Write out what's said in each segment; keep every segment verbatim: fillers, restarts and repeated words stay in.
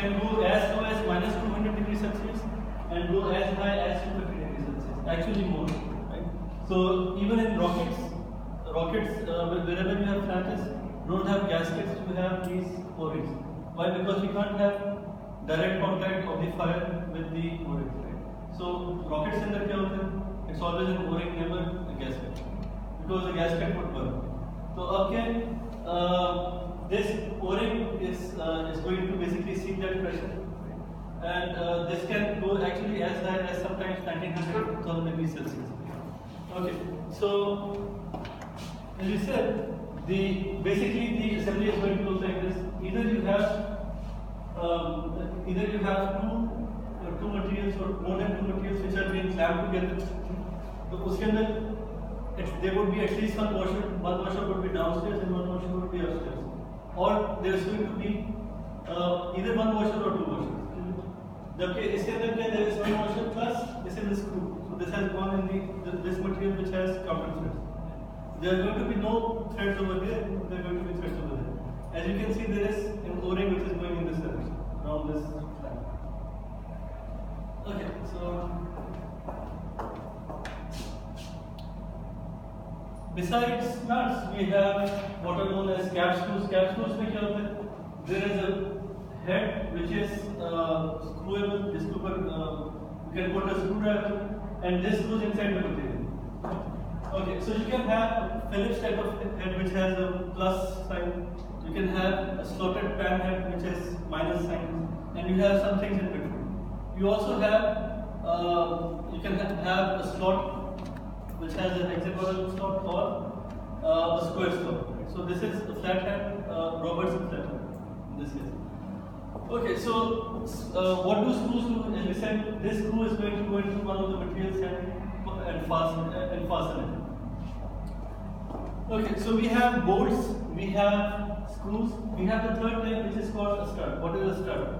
can go as low as minus two hundred degrees Celsius and go as high as two hundred fifty degrees Celsius, actually more, right? So even in rockets, rockets uh, wherever you have flanges, don't have gaskets, you have these O-rings. Why? Because we can't have direct contact of the fire with the O-rings, right? So rockets in the kya it's always an O-ring, never a gasket, because the gasket would burn. So okay, uh, this O-ring is uh, is going to basically seek that pressure, and uh, this can go actually as high as sometimes nineteen hundred to two thousand degrees Celsius. Okay, so as we said, the basically the assembly is going to look like this. Either you have um, either you have two uh, two materials or more than two materials which are being clamped together. So uske andar there would be at least one washer. One washer would be downstairs and one washer would be upstairs. Or there is going to be uh, either one washer or two washers. जबकि इसके अंदर क्या there is one washer plus this is the screw. So this has gone in the this material which has counter threads. There are going to be no threads over there. There are going to be threads over there. As you can see, there is an O-ring which is going in this direction around this flange. Okay, so besides nuts, we have what are known as cap screws. Cap screws में क्या होता है? There is a head which is uh, screwable. जिसके ऊपर uh, you can put a screwdriver, and this goes inside the material. Okay, so you can have a Phillips type of head which has a plus sign. You can have a slotted pan head which is minus sign, and you have some things in between. You also have uh, you can have a slot which has an hexagonal slot or uh, a square slot. So this is a flat head, uh, Robertson flat head in this case. Okay, so uh, what do screws do? As we said, this screw is going to go into one of the materials and, and fasten and fasten it. Okay, so we have bolts, we have screws, we have the third type which is called a stud. What is a stud?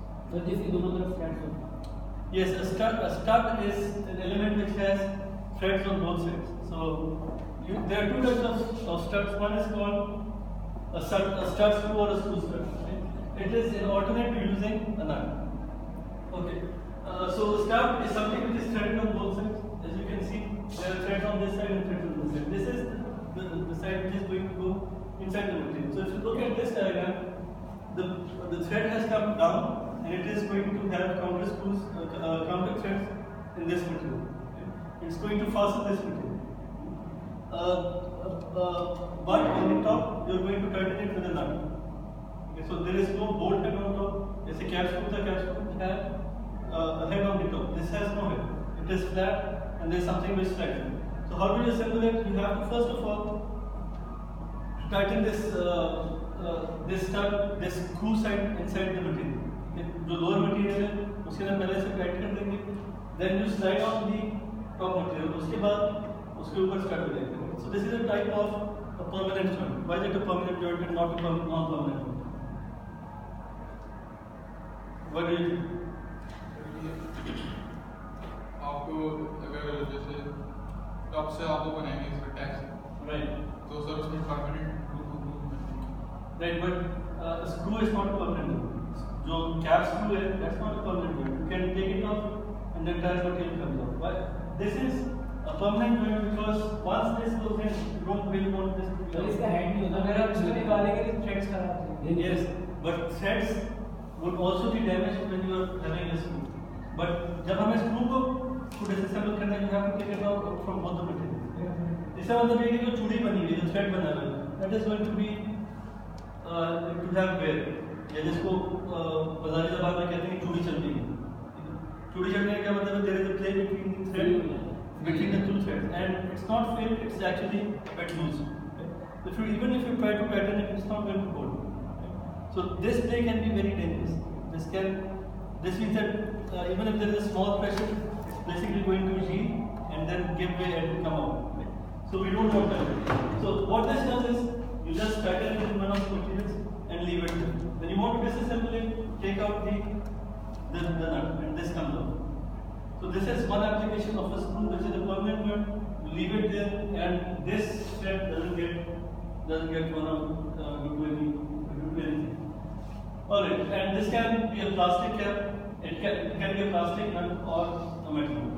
Yes, a stud. A stud is an element which has threads on both sides. So you, there are two types of, of studs. One is called a stud, a stud screw or a screw stud. Right? It is an alternate to using a nut. Okay, uh, so a stud is something which is threaded on both sides. As you can see, there are threads on this side and threads on this side. This is the, the side which is going to go inside the material. So if you look at this diagram, the, the thread has come down and it is going to have counter screws, uh, uh, counter threads in this material. Okay? It's going to fasten this material. Uh, uh, uh, but on the top, you are going to tighten it with a nut. Okay, so there is no bolt head on top. It's a cap screw. The cap screw has uh, a head on the top. This has no head. It is flat and there is something which tightens. So how do you assemble it? You have to first of all tighten this uh, uh, this stud, this screw side inside the material. Okay. जो lower material है, उसके अंदर पहले से tight कर देंगे. Then you slide on the top material. उसके बाद उसके ऊपर stud कर देंगे. So this is a type of a permanent joint. Why is it a permanent joint and not a non-permanent joint? What do you think? आपको अगर जैसे top से आपको बनाएंगे इसका टैक्स, right? तो सर उसमें permanent right, but uh, screw is not permanent. जो cap screw है, that's not a permanent joint. You can take it off and the entire material comes off. But this is a permanent joint because once this goes in, you don't really want this to be out. इसका head नहीं होता. अगर आप इसको निकालेंगे तो threads खराब हो जाएंगे. Yes, but threads would also be damaged when you are having a screw. But जब हमें screw को to disassemble करना है, you have to take it out from both the materials. इसका मतलब ये है कि जो चूड़ी बनी हुई है, जो thread बना हुआ है, that is going to be uh, to have wear. या जिसको बाजारी ज़बान में कहते हैं कि चूड़ी चल रही है. चूड़ी चलने का क्या मतलब है? There is a play between the thread, between the two threads, and it's not filled. It's actually a bit loose. If you even if you try to tighten it, it's not going to hold. So this play can be very dangerous. This can, this means that uh, even if there is a small pressure, it's basically going to yield and then give way and come out. Right? So we don't want that. So what this does is, you just tighten it in one of the materials and leave it there. When you want to disassemble it, take out the, the, the nut and this comes out. So this is one application of a screw which is a permanent one. You leave it there and this thread doesn't get, doesn't get one out uh, due to any, due to anything. Alright, and this can be a plastic cap, it can, it can be a plastic nut or a metal nut.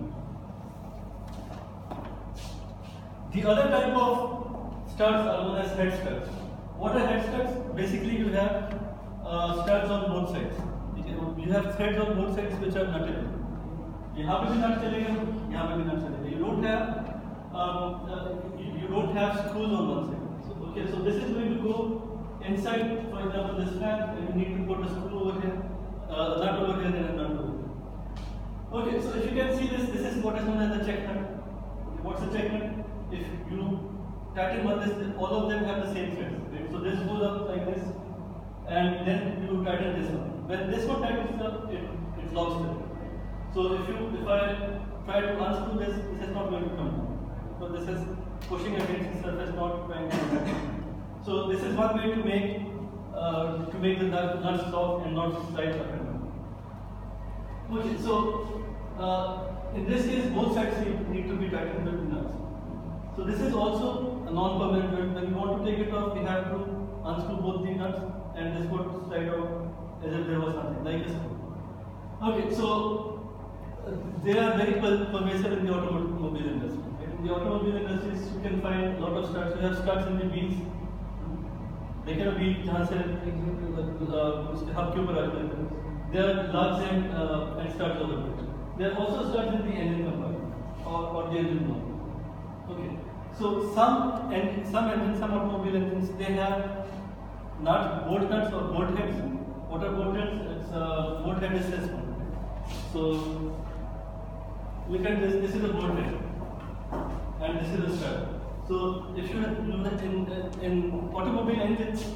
The other type of studs are known as head studs. What are head studs? Basically, you have uh, studs on both sides. You have threads on both sides which are nutted. यहाँ पे भी नट चलेगा, यहाँ पे भी नट चलेगा. You don't have um, uh, you, you don't have screws on one side. So, okay, so this is going to go inside. For example, this fan, you need to put a screw over here, uh, a nut over here, and a nut over here. Okay, so if you can see this, this is what is known as the check nut. What's a check nut? If you tighten one, this, all of them have the same threads. Right? So this goes up like this, and then you tighten this one. When this one tightens up, it, it locks it. So if you, if I try to unscrew this, this is not going to come down. So this is pushing against the surface, not trying to come down. So this is one way to make uh, to make the nuts soft and not slide up and down. Okay, so uh, in this case, both sides need to be tightened with the nuts. So this is also a non-permanent joint. When you want to take it off, we have to unscrew both the nuts, and this would slide out as if there was something like this. Okay, so uh, they are very pervasive in the automobile industry. In the automobile industry, you can find a lot of studs. You have studs in the wheels. They can be जहाँ से उसके hub के ऊपर आ जाते हैं. There are lugs and uh, and studs over there. There are also studs in the engine compartment or or the engine block. Okay, so some and some engines, some automobile engines, they have nut bolt nuts or bolt heads. What are bolt heads? It's uh, bolt head is this one. So look at this. This is a bolt head, and this is a stud. So if you look in in automobile engines,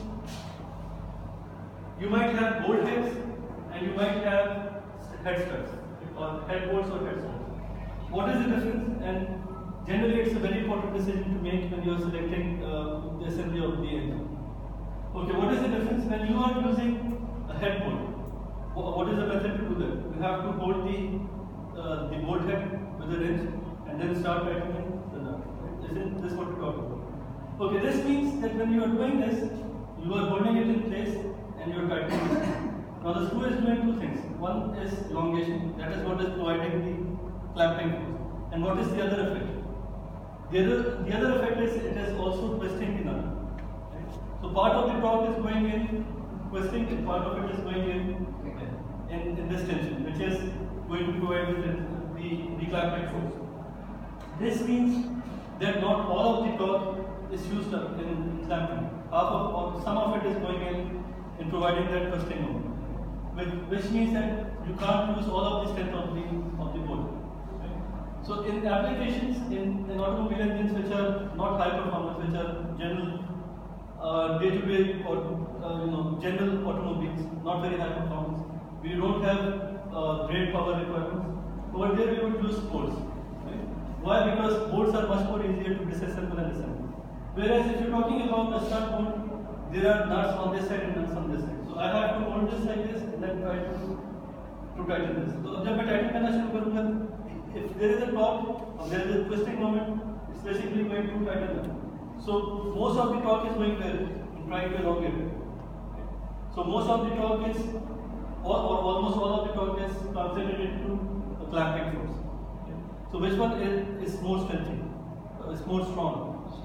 you might have bolt heads and you might have head studs or head bolts or head studs. What is the difference? And generally, it's a very important decision to make when you are selecting uh, the assembly of the engine. Okay, what is the difference? When you are using a head bolt, what is the method to do that? You have to hold the uh, the bolt head with a wrench and then start tightening the nut. Isn't this what we talk about? Okay, this means that when you are doing this, you are holding it in place and you are tightening it. Now the screw is doing two things. One is elongation, that is what is providing the clamping force. And what is the other effect? The other, the other effect is it is also twisting the nut. Right? So part of the torque is going in twisting, and part of it is going in in, in this tension, which is going to provide the, the, the clamping force. This means that not all of the torque is used up in clamping. Half of, or some of it is going in in providing that twisting moment, which, which means that you can't use all of the strength of the of the bolt. Right? So in applications in, in automobile engines which are not high performance, which are general uh, day-to-day or uh, you know general automobiles, not very high performance, we don't have uh, great power requirements. Over there we would use bolts. Why? Because bolts are much more easier to disassemble and assemble. Whereas if you're talking about the stud bolt, there are nuts on this side and nuts on this side. So I have to hold this like this and then try to, to tighten this. So जब मैं tighten करना शुरू करूँगा, if there is a torque or there is a twisting moment, it's basically going to tighten it. So most of the torque is going there in trying to elongate it. So most of the torque is, or, or almost all of the torque is translated into a clamping force. So which one is, is more strengthy? Uh, is more strong?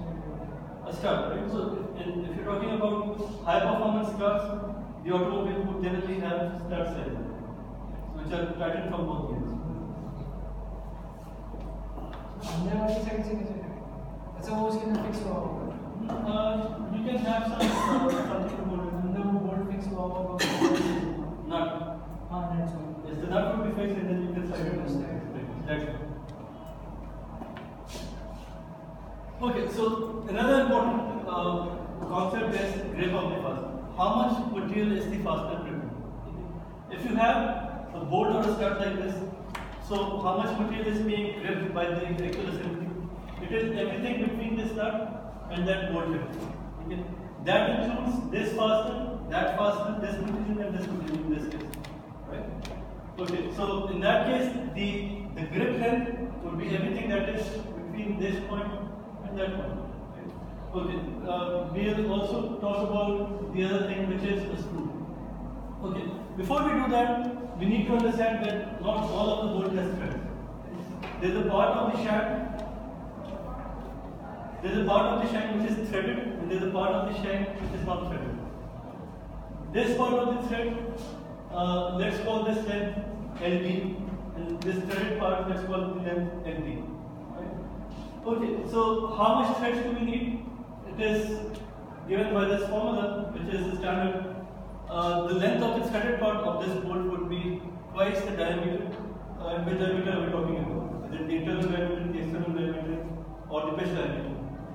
A stud, right? So if, if you're talking about high performance studs, the automobile would generally have studs like that, which are tightened from both ends. अंदर वाली side से कैसे? अच्छा वो उसके अंदर fix हुआ होगा. You can have some uh, something to hold it. अंदर वो बोल्ट फिक्स हुआ होगा. Nut. हाँ nut. Yes, the nut would be fixed and then you can slide it. That's it. Okay, so another important uh, concept is grip of the fastener. How much material is the fastener gripping? If you have a bolt or a stud like this, so how much material is being gripped by the actual assembly? It is everything between the stud and that bolt head. Okay? That includes this fastener, that fastener, this material, and this material in this case. Right? Okay, so in that case, the, the grip length would be everything that is between this point and that point. Right? Okay, uh, we'll also talk about the other thing, which is a screw. Okay, before we do that, we need to understand that not all of the bolt has threads. There's a part of the shank, there's a part of the shank which is threaded, and there's a part of the shank which is not threaded. This part of the thread, uh, let's call this length L B, and this threaded part, let's call the length L D. Right? Okay, so how much threads do we need? It is given by this formula, which is the standard. Uh, the length of the threaded part of this bolt would be twice the diameter. Uh, and which diameter are we talking about? Is it the internal diameter, the external diameter, or the pitch diameter?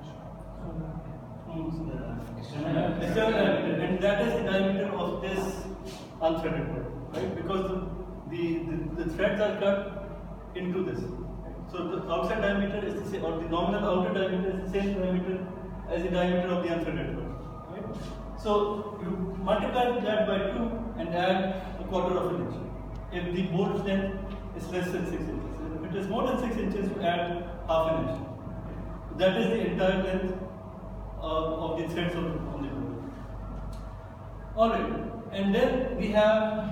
Mm, external diameter, and that is the diameter of this unthreaded part, right? Because the, the, the, the threads are cut into this. So the outside diameter is the same, or the nominal outer diameter is the same diameter as the diameter of the unthreaded part, right? So you multiply that by two and add a quarter of an inch. If the bolt length is less than six inches, if it is more than six inches, you add half an inch. That is the entire length uh, of the threads on, on the bolt. Alright, and then we have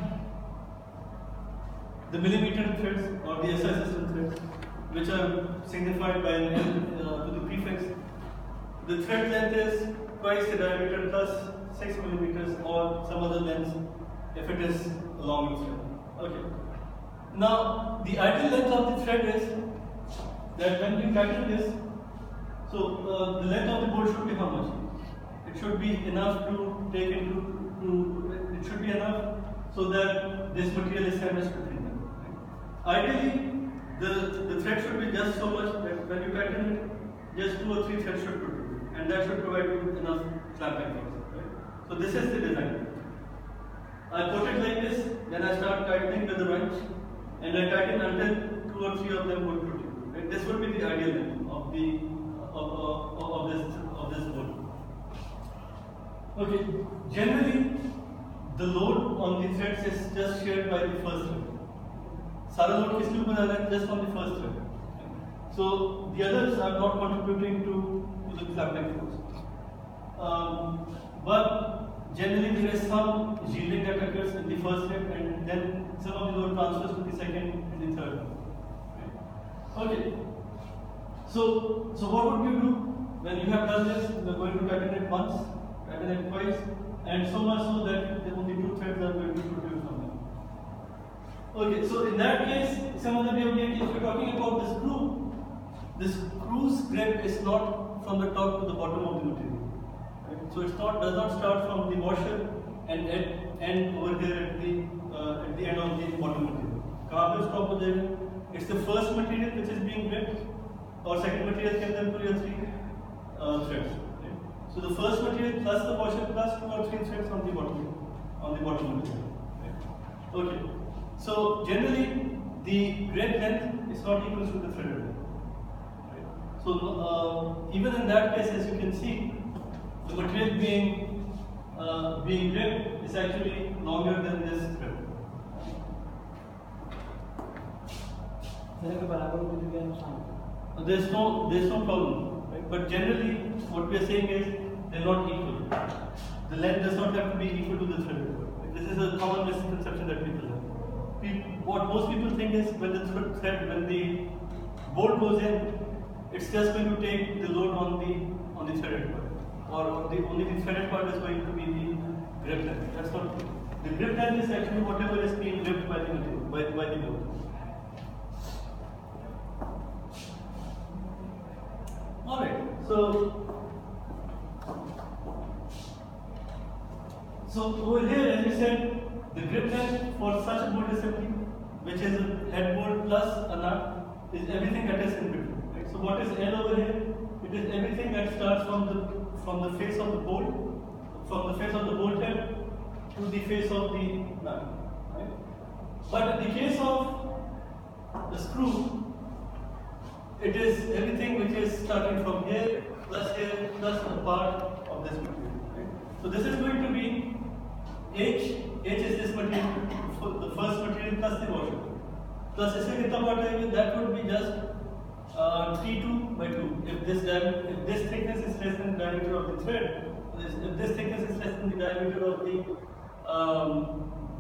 the millimeter threads or the S I system threads, which are signified by an L uh, to the prefix. The thread length is twice the diameter plus six millimeters or some other length if it is a long thread. Okay. Now the ideal length of the thread is that when we tighten this, so uh, the length of the bolt should be how much? It should be enough to take into to it should be enough so that this material is sandwiched between them. Ideally, the the thread should be just so much that when you tighten it, just two or three threads should protrude, and that should provide you enough clamping force. So this is the design. I put it like this, then I start tightening with the wrench, and I tighten until two or three of them would protrude. Right? This would be the ideal length of the of, of, of this of this bolt. Okay. Generally, the load on the threads is just shared by the first thread. सारा load किसके ऊपर आ रहा है? Just on the first thread. So the others are not contributing to, to the clamping force. Um, but generally there is some yielding that occurs in the first thread, and then some of the load transfers to the second and the third. Okay. So, so what would you do when you have done this? You are going to tighten it once, tighten it twice, and so much so that the only two threads are going to produce from them. Okay. So in that case, some other way of if you're talking about the screw, the screw's grip is not from the top to the bottom of the material. So it's not does not start from the washer and end, end over here at the uh, at the end of the bottom material. कहाँ पे stop हो जाएगा? It's the first material which is being gripped, और second material के अंदर two or three uh, threads. Right? So the first material plus the washer plus two or three threads on the bottom on the bottom material. Right? Okay. So generally the grip length is not equal to the thread length. Right? So uh, even in that case, as you can see, the material being uh, being gripped is actually longer than this thread. There's no there's no problem, right? But generally, what we are saying is they're not equal. The length does not have to be equal to the thread. Right? This is a common misconception that people have. People, what most people think is when the thread, when the bolt goes in, it's just going to take the load on the on the threaded part. Or the only the threaded part is going to be the grip length. That's not true. The grip length is actually whatever is being gripped by the material, by, by the bolt. Alright, so so over here, as we said, the grip length for such a bolt assembly, which is a headboard plus a nut, is everything that is in between. Right? So what is L over here? It is everything that starts from the from the face of the bolt, from the face of the bolt head to the face of the nut. Right? But in the case of the screw, it is everything which is starting from here plus here plus a part of this material. Right? So this is going to be H. H is this material, the first material plus the washer. Plus इससे कितना part आएगा? That would be just uh, three two by two. If this if this thickness is less than the diameter of the thread, if this thickness is less than the diameter of the um,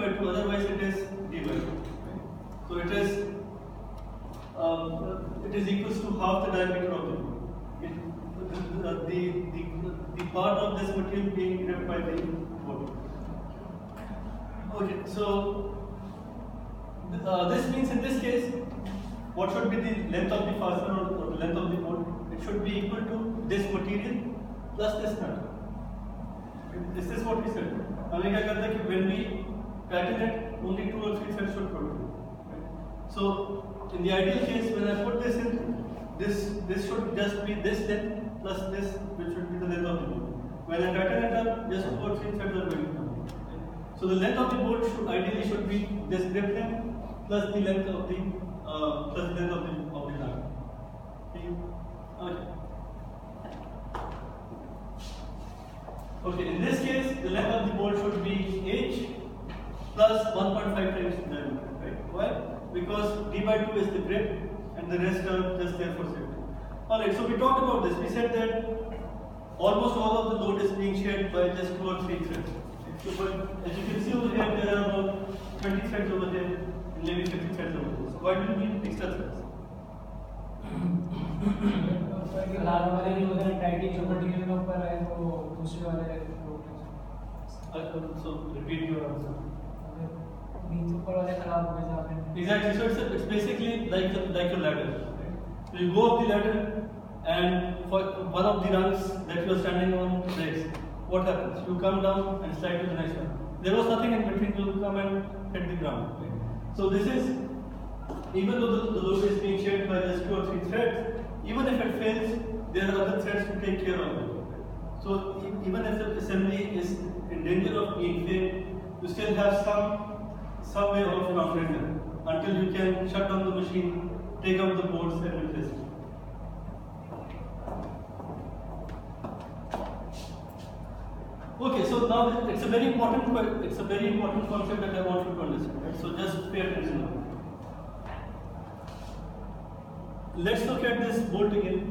by two, otherwise it is d by two. Right? So it is uh, it is equals to half the diameter of the board. It, the, the, the, the part of this material being gripped by the board. Okay, so uh, this means in this case, what should be the length of the fastener or, or the length of the bolt? It should be equal to this material plus this metal. This is what we said. When we tighten it, only two or three threads should protrude. Right? So, in the ideal case, when I put this in, this this should just be this length plus this, which should be the length of the bolt. When I tighten it up, just two or three threads are going to come. Right? So, the length of the bolt should ideally should be this grip length plus the length of the uh, plus the length of the of the nut. Okay. Okay, in this case, the length of the bolt should be h plus one point five times the diameter, right? Why? Because d by two is the grip and the rest are just there for safety. Alright, so we talked about this. We said that almost all of the load is being shared by just two or three threads. So, but as you can see over here, there are about twenty threads over there and maybe fifty threads over there. So, why do you need extra threads? लाल वाले जो उधर टाइटिंग जो material के ऊपर है वो दूसरे वाले so repeat your answer. नीचे ऊपर वाले खराब हो गए आपने Exactly. So it's, a, it's basically like a, like a ladder. Right? So you go up the ladder, and for one of the rungs that you are standing on breaks. What happens? You come down and slide to the next one. There was nothing in between. You come and hit the ground. Right? So this is, even though the, the load is being shared by just two or three threads, even if it fails, there are other threads to take care of it. So even if the assembly is in danger of being failed, you still have some some way of countering it until you can shut down the machine, take out the boards and replace it. Okay, so now it's a very important it's a very important concept that I want you to understand. Right? So just pay attention now. Let's look at this bolt again.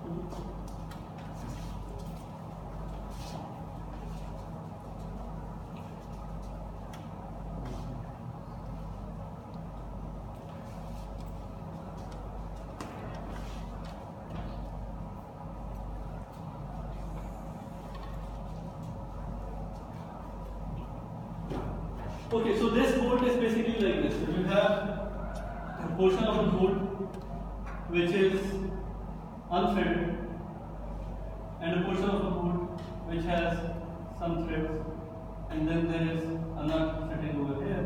Okay, so this bolt is basically like this. So you have a portion of the bolt which is unthreaded and a portion of the bolt which has some threads, and then there is a nut sitting over here.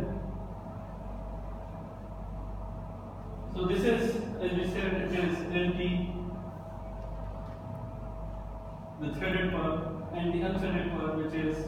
So this is, as we said, it is L D, the threaded part, and the unthreaded part which is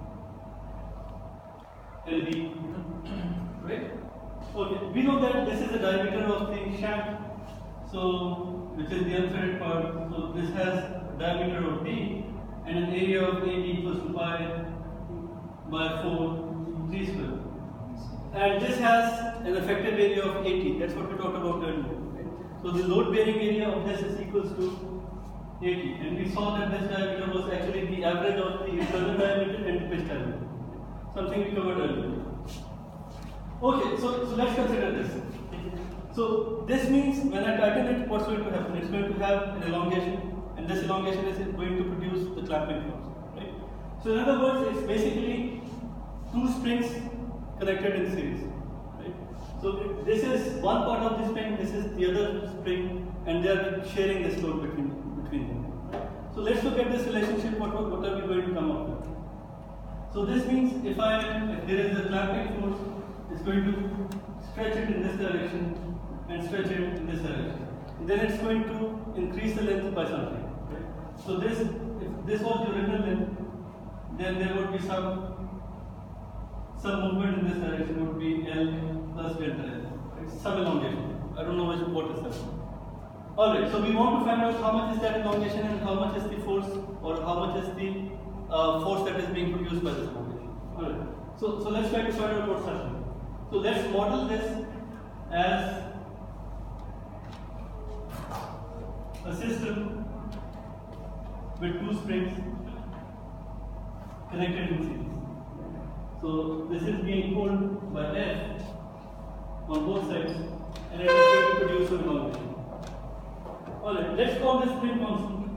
L D, right? Okay, we know that this is the diameter of the shaft, so which is the unthreaded part. So this has a diameter of D and an area of A D equals to pi by four D square. And this has an effective area of eighty. That's what we talked about earlier. Right? So the load bearing area of this is equals to eighty, and we saw that this diameter was actually the average of the internal diameter and the pitch diameter. Something we covered earlier. Okay, so, so let's consider this. So this means when I tighten it, what's going to happen? It's going to have an elongation, and this elongation is going to produce the clamping force. Right? So in other words, it's basically two springs connected in series. Right? So this is one part of the spring, this is the other spring, and they are sharing this load between between them. Right? So let's look at this relationship. What, what are we going to come up with? So this means if I if there is a clamping force, it's going to stretch it in this direction and stretch it in this direction. Then it's going to increase the length by something. Right? So this, if this was the original length, then there would be some some movement in this direction. Would be L plus delta L. Right? Some elongation. I don't know which what is that. All right. So we want to find out how much is that elongation and how much is the force, or how much is the uh, force that is being produced by this elongation. All right. So so let's try to find out what's happening. So let's model this as a system with two springs connected in series. So this is being pulled by F on both sides, and it is going to produce a elongation. Alright, let's call this spring constant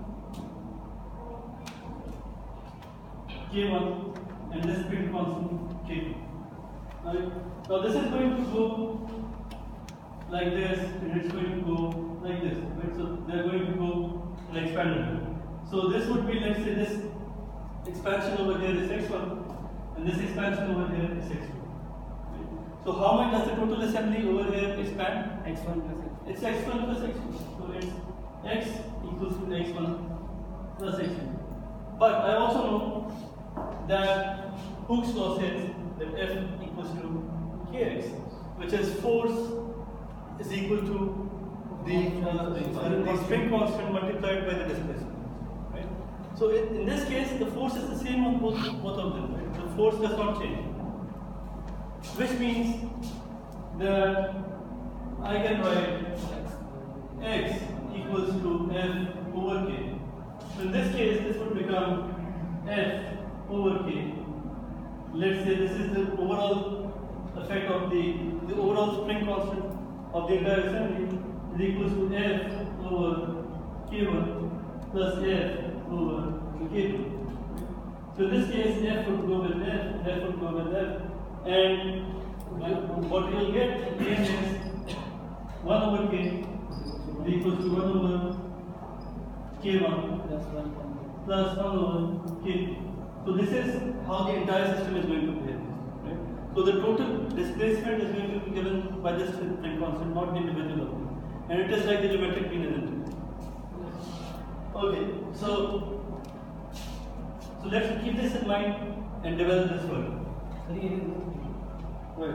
K one and this spring constant K two. Alright, now this is going to go like this, and it's going to go like this. Right? So they're going to go and expand it. So this would be, let's say, this expansion over here is x one, and this expansion over here is x two. Right? So how much does the total assembly over here expand? x one plus x. It's x one plus x two. So it's x equals to x one plus x two. But I also know that Hooke's law says that F equals to kx, which is force is equal to the, uh, the, the spring constant multiplied by the displacement. Right? So in, in this case, the force is the same on both, both of them. Right? The force does not change. Which means that I can write x equals to f over k. So in this case, this would become f over k. Let's say this is the overall effect of the, the overall spring constant of the entire assembly is equals to f over k one plus f over k two. So in this case, f would go with f, and f would go with f, and what you will get at the end is one over k is equals to one over k one plus one over k two. So this is how the entire system is going to behave. Right? So the total displacement is going to be given by this spring constant, not the individual of them. And it is like the geometric mean, isn't it? Okay, so so let's keep this in mind and develop this further. Right.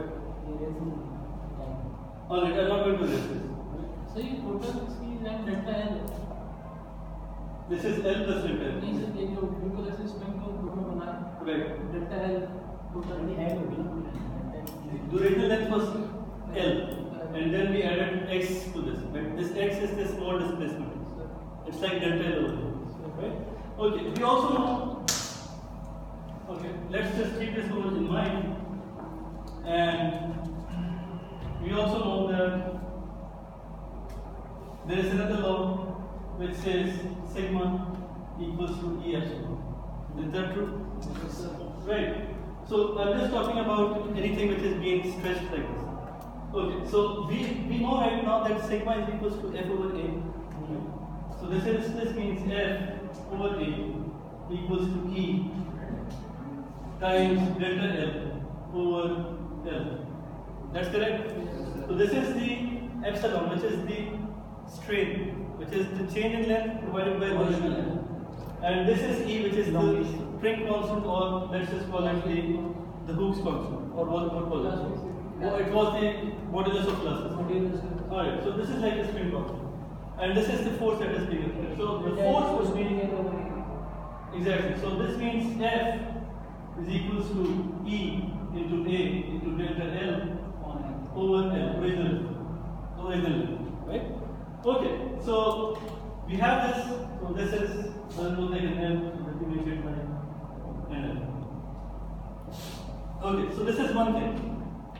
Alright, I'm not going to do this. So you total speed and delta L. This is L plus delta L. नहीं sir ये जो बिल्कुल ऐसे spring को total बना है. Right. Delta L total है तो The original length was L, and then we added x to this. Right? This x is this small displacement. It's like delta L over here. Right? Okay. We also know. Okay. Let's just keep this over in mind, and we also know that there is another law which says sigma equals to E epsilon. Is that true? Yes, sir. Right. So I'm just talking about anything which is being stretched like this. Okay. So we we know right now that sigma is equals to f over a. So this is this means f over a equals to E times delta L over L. That's correct? So this is the epsilon, which is the strain, which is the change in length provided by the, and this is E, which is the spring constant, or let's just call it the, the Hooke's constant, or what what was it? Oh, it was the modulus of flushes. Alright, so this is like the spring constant, and this is the force that is being applied. So the force was being exactly. So this means F is equals to E into A into delta L over L, original, original, right? Okay, so we have this. So this is one more thing in L, so let me make it by L. Okay, so this is one thing.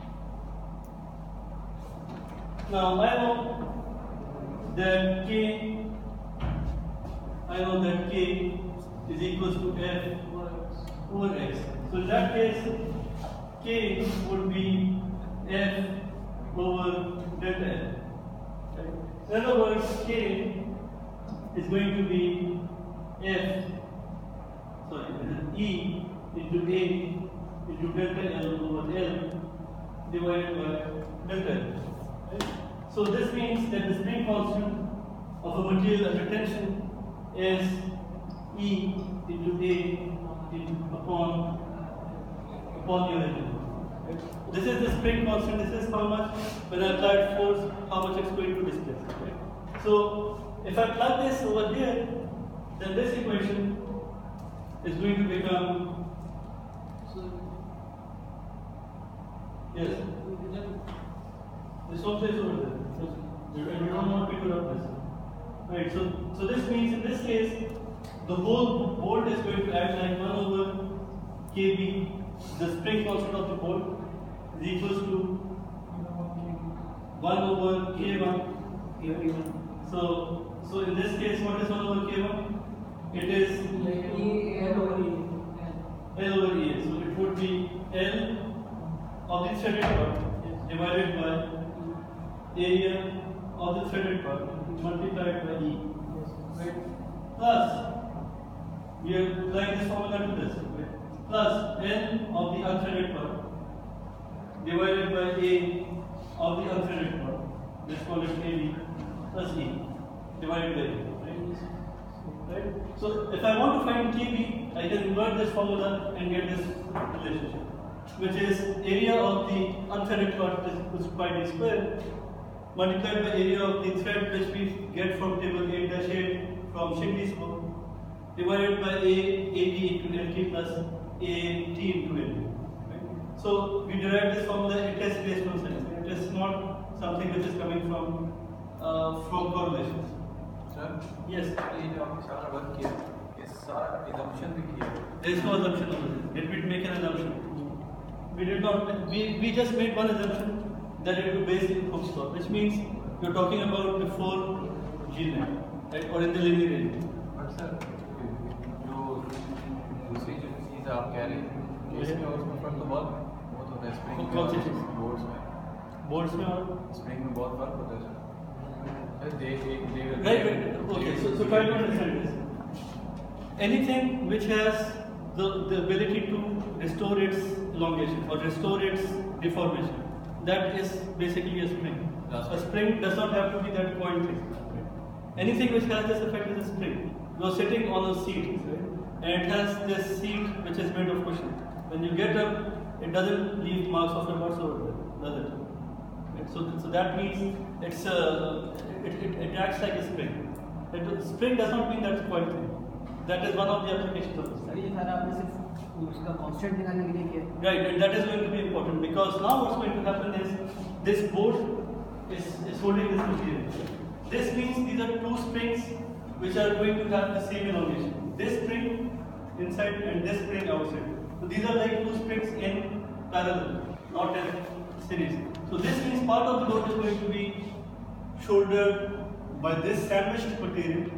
Now I know that K, I know that K is equals to F over X. So in that case, K would be F over delta L. In other words, K is going to be F, sorry, E into A into delta L over L divided by delta L. Right? So this means that the spring constant of a material under tension is E into A into upon upon the original. Right? This is the spring constant. This is how much, when I apply force, how much it's going to displace. Right? So if I plug this over here, then this equation is going to become. So Yes. This also is over there. And you don't want me to rub this. Right, so so this means in this case the whole board is going to act like one over K B, the spring constant of the bolt, is equals to one over K one. So, so in this case, what is one over K one? It is L over E. L over E. So it would be L of the threaded part divided by area of the threaded part multiplied by E. Right? Plus, we are applying this formula to this. Right? Plus L of the unthreaded part divided by A of the unthreaded part. Let's call it A B plus E divided by A. Right? Right? So if I want to find K B, I can invert this formula and get this relationship, which is area of the unthreaded part is pi d square multiplied by area of the thread, which we get from table eight dash eight from Shingley's book, divided by A A D into L T plus A T into L T. Right? So we derive this formula. It is based on science. It is not something which is coming from uh, from correlations. Sir, Yes. ये जो आपने सारा work किया, ये सारा assumption भी किया। There is no assumption over there. Did we make an assumption? We did not. We, we just made one assumption that it would be based in Hooke's law, which means you're talking about before G net, right, or in the linear range. But sir, जो दूसरी जो चीज़ आप कह रहे हैं, इसमें और उसमें फर्क तो बहुत बहुत होता है स्प्रिंग कौन सी चीज़? बोर्ड्स में Bolts में और स्प्रिंग में बहुत फर्क होता है sir. They, they, they will right, right. Okay. So, so try to understand this. Anything which has the, the ability to restore its elongation or restore its deformation, that is basically a spring. That's A right. spring does not have to be that coiled thing. Anything which has this effect is a spring. You are sitting on a seat, right? And it has this seat which is made of cushion. When you get up, it doesn't leave marks of your butts over there, does it? Right? So, so that means it's a, it, it, it acts like a spring. It, spring does not mean that's coiled thing. That is one of the applications of the spring. ये सारा आपने सिर्फ उसका constant निकालने के लिए किया है। Right, and that is going to be important because now what's going to happen is this board is, is holding this material. This means these are two springs which are going to have the same elongation. This spring inside and this spring outside. So these are like two springs in parallel, not in series. So this means part of the load is going to be shouldered by this sandwiched material,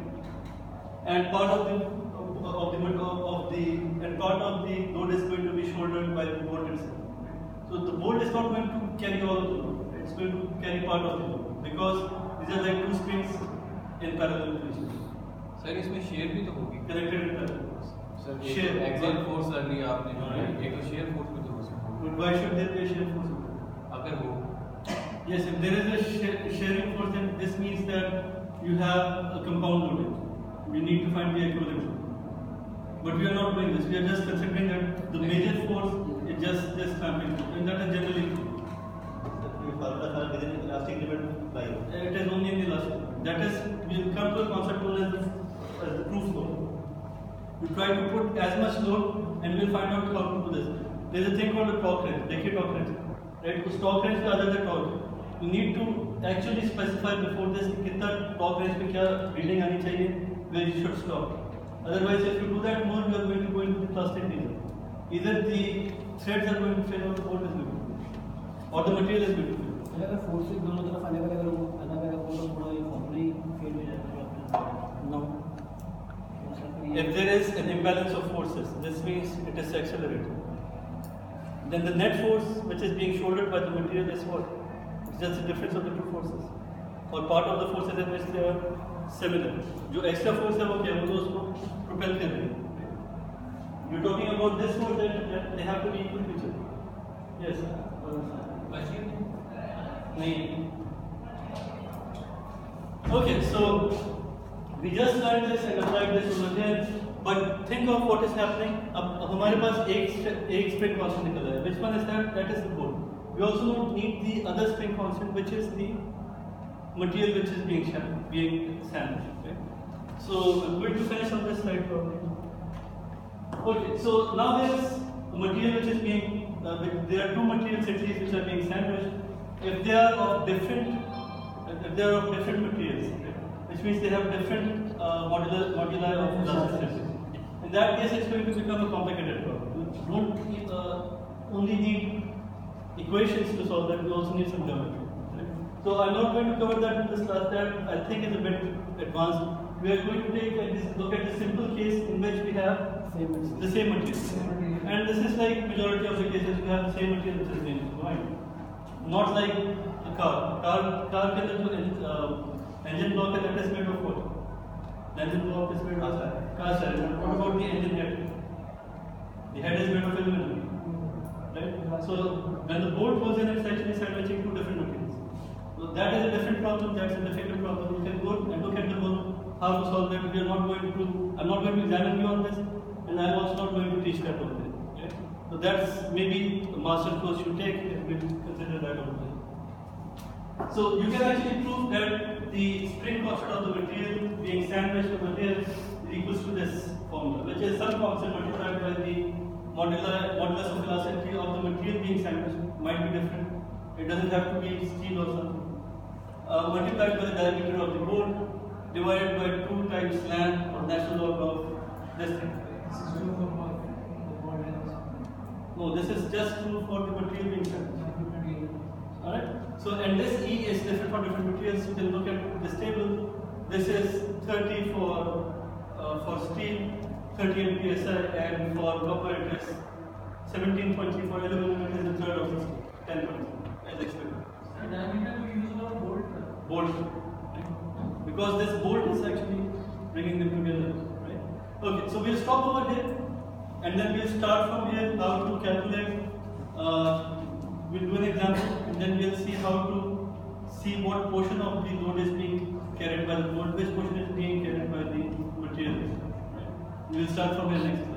and part of the of the of the and part of the load is going to be shouldered by the bolt itself. So the bolt is not going to carry all of the load; it's going to carry part of the load because these are like two springs in parallel position, sir इसमें shear भी तो होगी। connected in parallel. Sir Shear. Axial force लग रही है आपने जो है, एक तो शेयर फोर्स भी तो हो सकता But why should there be a shear force? है। अगर हो Yes, if there is a shear, shearing force, then this means that you have a compound loading. We need to find the equivalent. But we are not doing this. We are just considering that the major force is just this clamping force, and that is generally true. It is only in the last one. That is, we will come to a concept known as the, as the proof load. We try to put as much load, and we will find out how to do this. There is a thing called a torque range. देखिए torque range, right? उस torque range का other torque. You need to actually specify before this कि कितना torque range पे क्या reading आनी चाहिए, where you should stop. Otherwise, if you do that more, you are going to go into the plastic diesel. Either the threads are going to fail or the bolt is going to fail, or the material is going to fail. अगर forces दोनों तरफ अलग अलग हो अलग अलग हो तो पूरा ये फॉर्मूला ही फेल हो जाएगा। No. If there is an imbalance of forces, this means it is accelerated. Then the net force which is being shouldered by the material is what? It's just the difference of the two forces, or part of the forces in which they are similar. जो extra force है वो क्या है? वो तो उसको propel कर रही है. You're talking about this force that they have to be equal to each other. Yes. नहीं. Okay, so we just learned this and applied this over here. But think of what is happening. अब हमारे पास एक एक spring constant निकला है. Which one is that? That is the bolt. We also need the other spring constant, which is the material which is being being sandwiched. Right? So I'm going to finish on this slide probably. Okay. So now there is a material which is being. Uh, there are two materials at least which are being sandwiched. If they are of different, if they are of different materials, which means they have different uh, modular moduli of the systems. In that case, it's going to become a complicated problem. Don't only need equations to solve that, we also need some geometry. Right? So I'm not going to cover that in this class, that I think is a bit advanced. We are going to take a, this, look at a simple case in which we have Same the same material. And this is like majority of the cases we have the same material which is being combined. Not like a car. Car, car can the uh, engine block that is made of what? The engine block is made of cast iron. What about the engine head? The head is made of aluminum. Right? So when the bolt goes in, it's actually sandwiching two different materials. So that is a different problem, that's a difficult problem. You can go and look at the book, how to solve that. We are not going to, I'm not going to examine you on this, and I'm also not going to teach that over there. Okay? So that's maybe a master course you take, and we'll consider that over there. So you can actually prove that the spring constant of the material being sandwiched with material is equals to this formula, which is some constant multiplied by the modular, modulus of elasticity of the material being sandwiched. Might be different. It doesn't have to be steel or something. Uh, multiplied by the diameter of the bolt, divided by two times lambda or natural log of this thing. This is true for both the board and No, this is just true for the material being sandwiched. Alright? So, and this E is different for different materials. You can look at this table. This is thirty for uh, for steel, thirty M P S I, and for copper it is seventeen point three. For aluminum it is a third of sixty, ten point three, as expected. the diameter we use for bolt. Bolt. Because this bolt is actually bringing them together. Right? Okay, so we'll stop over here, and then we'll start from here how to calculate. Uh, we'll do an example, and then we'll see how to see what portion of the load is being carried by the bolt, which portion is being carried by the material. Right? We'll start from here next.